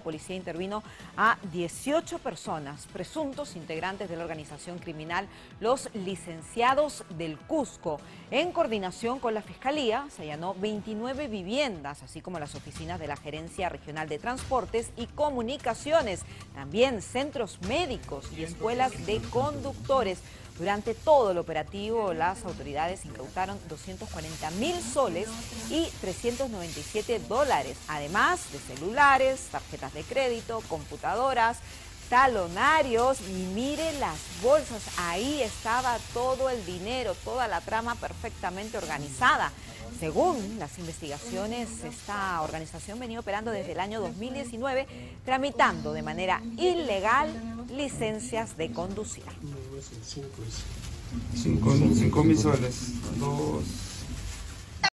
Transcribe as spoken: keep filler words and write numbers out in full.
policía intervino a dieciocho personas, presuntos integrantes de la organización criminal Los Licenciados del Cusco. En coordinación con la Fiscalía, se allanó veintinueve viviendas, así como las oficinas de la Gerencia Regional de Transportes y Comunicaciones, también centros médicos y escuelas de conductores. Durante todo el operativo, las autoridades incautaron doscientos cuarenta mil soles y trescientos noventa y siete dólares, además de celulares, tarjetas de crédito, computadoras, talonarios y mire las bolsas, ahí estaba todo el dinero, toda la trama perfectamente organizada. Según las investigaciones, esta organización venía operando desde el año dos mil diecinueve, tramitando de manera ilegal licencias de conducir. Cinco, cinco mil soles, dos...